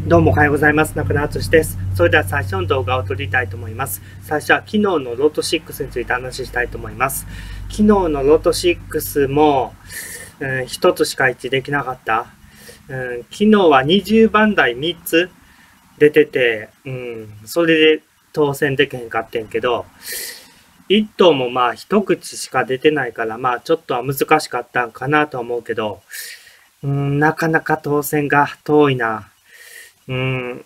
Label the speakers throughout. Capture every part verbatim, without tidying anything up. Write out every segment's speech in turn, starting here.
Speaker 1: どうもおはようございます。中野敦です。それでは最初の動画を撮りたいと思います。最初は昨日のロトろくについて話したいと思います。昨日のロトろくも、うん、ひとつしか一致できなかった。うん、昨日はにじゅうばん台みっつ出てて、うん、それで当選できへんかってんけど、いっ等もまあ一口しか出てないから、まあちょっとは難しかったんかなと思うけど、うん、なかなか当選が遠いな。うん、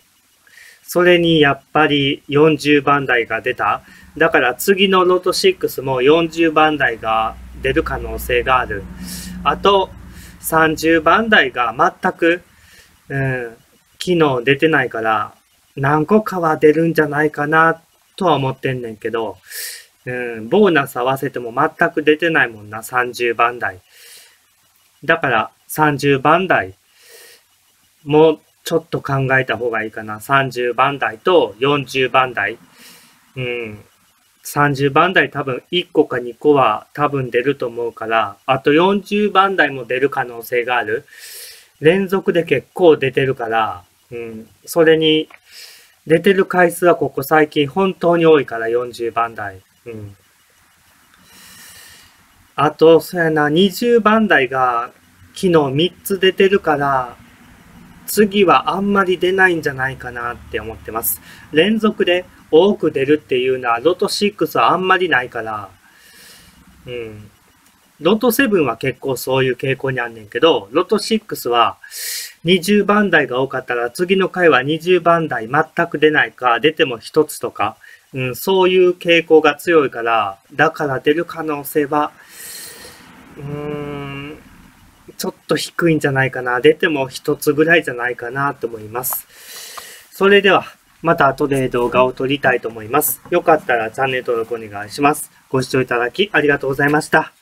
Speaker 1: それにやっぱりよんじゅうばん台が出た。だから次のロトろくもよんじゅうばん台が出る可能性がある。あとさんじゅうばん台が全く、うん、昨日出てないから何個かは出るんじゃないかなとは思ってんねんけど、うん、ボーナス合わせても全く出てないもんな、さんじゅうばん台。だからさんじゅうばん台もちょっと考えた方がいいかな。さんじゅうばん台とよんじゅうばん台。うん。さんじゅうばん台多分いっこかにこは多分出ると思うから、あとよんじゅうばん台も出る可能性がある。連続で結構出てるから、うん。それに、出てる回数はここ最近本当に多いからよんじゅうばん台。うん。あと、そうやな、にじゅうばん台が昨日みっつ出てるから、次はあんまり出ないんじゃないかなって思ってます。連続で多く出るっていうのはロトろくはあんまりないから、うん。ロトななは結構そういう傾向にあんねんけど、ロトろくはにじゅうばん台が多かったら次の回はにじゅうばん台全く出ないか、出てもひとつとか、うん、そういう傾向が強いから、だから出る可能性は、うーん、ちょっと低いんじゃないかな。出ても一つぐらいじゃないかなと思います。それでは、また後で動画を撮りたいと思います。よかったらチャンネル登録お願いします。ご視聴いただきありがとうございました。